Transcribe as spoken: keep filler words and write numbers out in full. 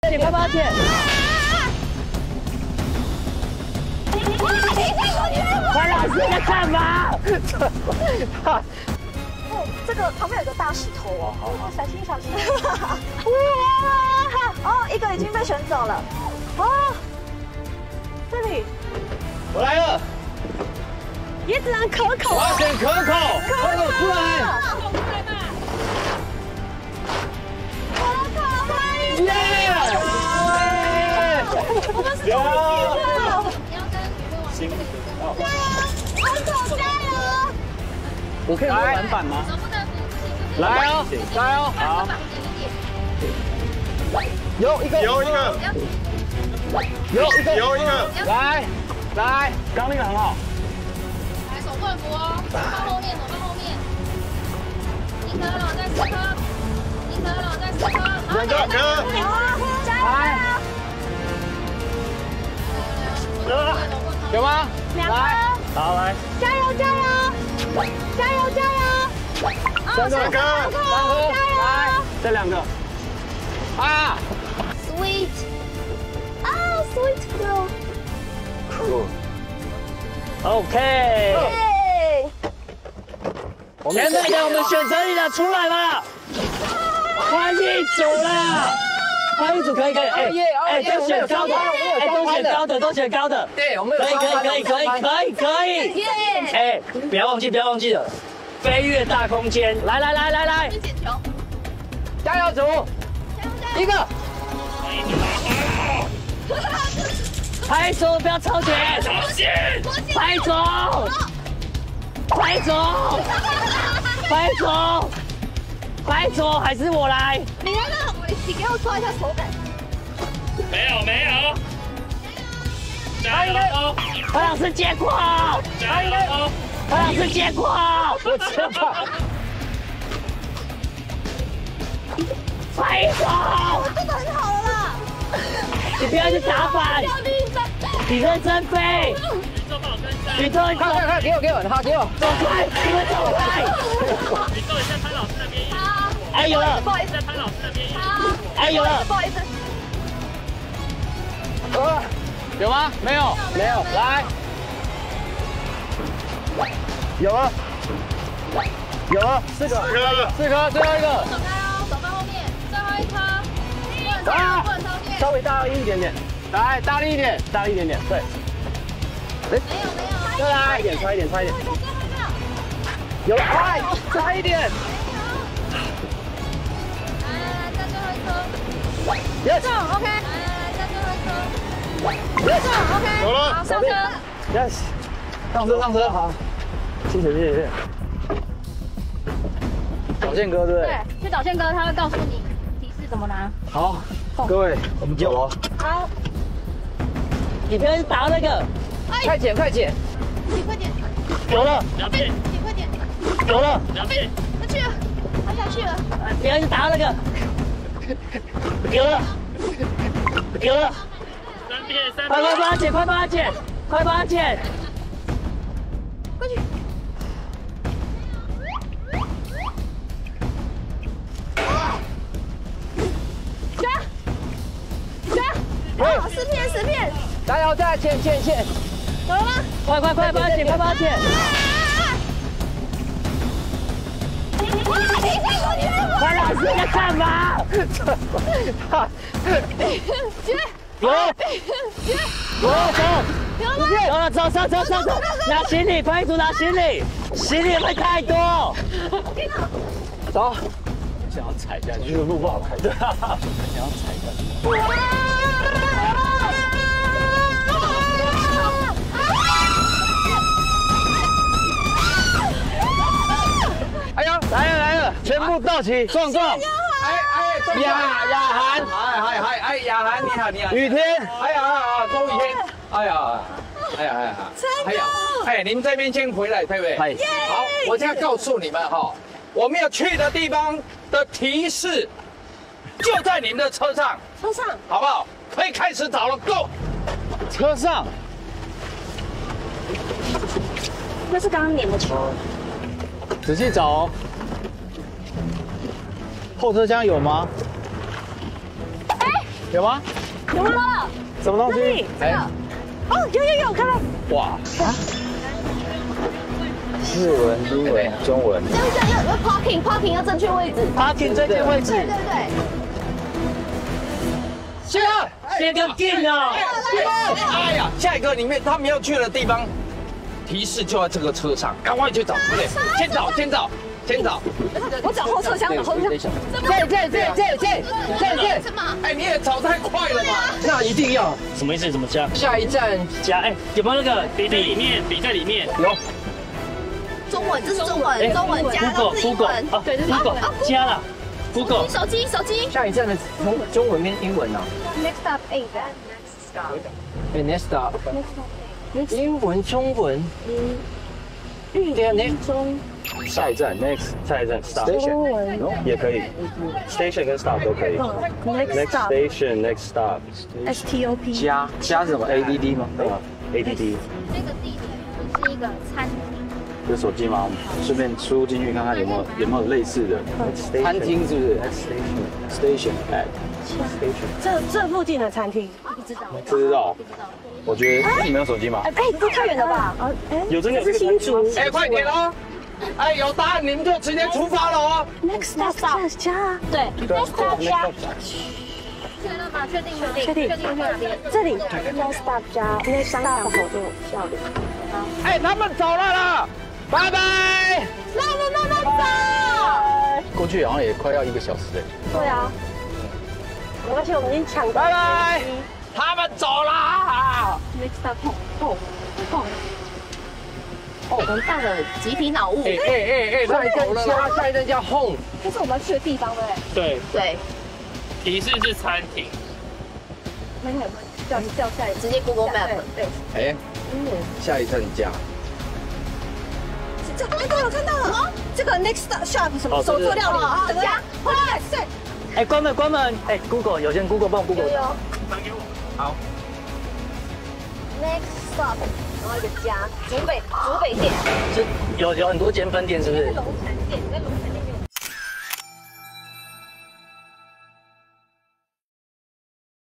剪，快帮他剪！快老师在干嘛？ 哦，这个旁边有个大石头哦，哦，小心小心！哇！哦，一个已经被选走了。哦，这里我来了， 椰子很可口。 我要选可口，可口出来。耶！ 我们是同一的。 辛苦了。 加油，可口加油！ 我可以拿板板吗？ 来哦，加油！好，有一个，有一个，有一个，有一个，来，来，刚那个很好。 来，手不能扶哦，手放后面，手放后面。一颗了，再四颗，一颗了，再四颗。 两个颗， 来， 有吗？ 两颗， 好来， 加油加油，加油加油！ 三个，三颗，来，这两个，啊 Sweet， 啊 Sweet girl， OK， 耶！ 现在让我们选择你的出来吧，换一组了，换一组可以可以，哎哎都选高的，哎都选高的，都选高的， 对，我们可以可以可以可以可以可以， 耶！ 哎不要忘记不要忘记了，飞跃大空间，来来来来来， 捡球， 加油组，一个， 拍手不要超前，拍走，拍走，拍走，拍走，还是我来。 你那个，你给我抓一下手感。 没有没有， 他应该，何老师接过， 加油！ 何老师接过， 我知道， 拍走， 真的很好了啦！ 你不要去打板，你认真飞， 你做好跟上， 你做一个， 快快快，给我给我，好给我， 走开，你们走开。 你做一下潘老师那边。 哎有了， 不好意思， 在潘老师那边。 哎有了， 不好意思。 呃，有吗？没有，没有，来，有了，有了，四个，四颗，最后一个， 手加油，手放后面，最后一颗，不能超啊不能超越。 稍微大一点点，来，大力一点，大力一点点，对， 没有没有， 再来一点，差一点，差一点， 最后一个。 有了，哎，差一点来来来，再最后一颗。 ，yes， 中 OK。来来来，再最后一颗。 yes， 中 OK。 有了好，上车。 yes， 上车上车，好，谢谢谢谢谢谢。导线哥对不对？ 对，去导线哥，他会告诉你提示怎么拿。 好，各位，我们走了。 好， 你不要去打那个， 快剪快剪， 你快点， 有了两边， 你快点， 有了， 两边， 下去了，他下去了。 不要去打那个，有了有了， 三边，三快快边。 帮他剪，快帮他剪，快帮他剪。 过去。加加， 好，四片四片， 加油，再剪剪剪， 有了吗？ 快快快帮他剪，快帮他剪！ 哇，你在我前面！ 潘老师在干嘛？ 姐， 有有走， 有吗？ 有了，走走走走走，拿行李，潘一组拿行李，行李会太多。 走。想要踩下去，路不好开。对啊，想要踩下去。哎呀，来了来了，全部到齐，壮壮。哎哎，雅雅涵，哎哎哎哎，雅涵你好你好。雨天，哎呀啊，周雨天，哎呀，哎呀哎呀，哎呀，哎，您这边先回来，对不对？ 嗨， 好，我现在告诉你们哈，我们要去的地方的提示就在你们的车上， 车上， 好不好？可以开始找了 ，Go！ 车上， 那是刚刚粘的球。 仔细找哦。后车厢有吗？ 哎， 有吗？ 有了， 什么东西？哎， 哦，有有有，看到。 哇！日文、英文、中文。 这样这样要 parking parking 要正确位置。 parking 正确位置。 对对对。 下， 这个劲哦！ 哎呀，下一个里面他们要去的地方，提示就在这个车上，赶快去找，对不对？先找，先找，先找。 我找后车厢，找后车厢。 这这这这这这这什么？ 哎，你也找太快了嘛！那一定要。 什么意思？怎么加？ 下一站加哎，有没有那个笔在里面，笔在里面。 有。 中文，这是中文，中文加到是英文。 哦，对，这是 Google 加了 Google。 手机手机。 下一站的中中文跟英文呢 Next stop eight. ？Next stop。英文、中文。嗯。对啊，你中。 下一站 next 下一站 stop 中文。 也可以 ，station 跟 stop 都可以。 Next Next stop. station next stop S T O P. 加加什么 A D D 吗？ 对吗 ？A D D 这个地点是一个餐厅。 有手机吗？我们顺便输入进去看看有没有有没有类似的餐厅是不是 station at station 这这附近的餐厅。 不知道。 不知道，我觉得你们有手机吗？ 哎，这太远了吧？啊，哎， 有真的有这是新竹。 哎，快点哦！哎，有答案你们就直接出发了哦。 Next stop 加。对。Next stop 加。 确认吗？确定吗？ 确定。 确定去哪边？ 这里。Next stop 加。Next stop 我就效率。 哎，他们走了啦，拜拜。 慢慢慢慢走。 过去好像也快要一个小时嘞。 对啊。没关系，我们已经抢到。 拜拜。他们走了。 Next stop 碰碰碰。哦，完蛋了，集体脑雾。 哎哎哎哎，下一站加，下一站加 home。 这是我们要去的地方对不对？ 对， 对。 提示是餐厅。 那你有没有掉掉下来？直接 Google Map。对。 哎，下一站加。 这看到了，看到了。这个 Next Shop 什么手做料理？啊，加。哇塞！ 哎，关门关门！哎 ，Google 有些人 Google 帮我 Google。 有有。 传给我。 好。 Next stop，然后一个加，竹北竹北店。 是有有很多间分店，是不是？ 龙城店，在龙